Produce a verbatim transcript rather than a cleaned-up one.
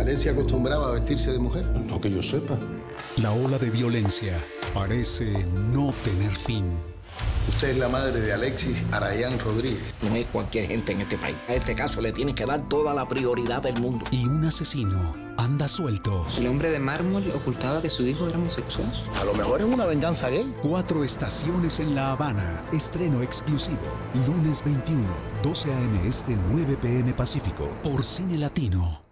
Alexia acostumbraba a vestirse de mujer. No que yo sepa. La ola de violencia parece no tener fin. Usted es la madre de Alexis Arayán Rodríguez. No es cualquier gente en este país. A este caso le tiene que dar toda la prioridad del mundo. Y un asesino anda suelto. El hombre de mármol ocultaba que su hijo era homosexual. A lo mejor es una venganza gay. Cuatro estaciones en La Habana. Estreno exclusivo. Lunes veintiuno, doce a eme este, nueve pe eme Pacífico. Por Cine Latino.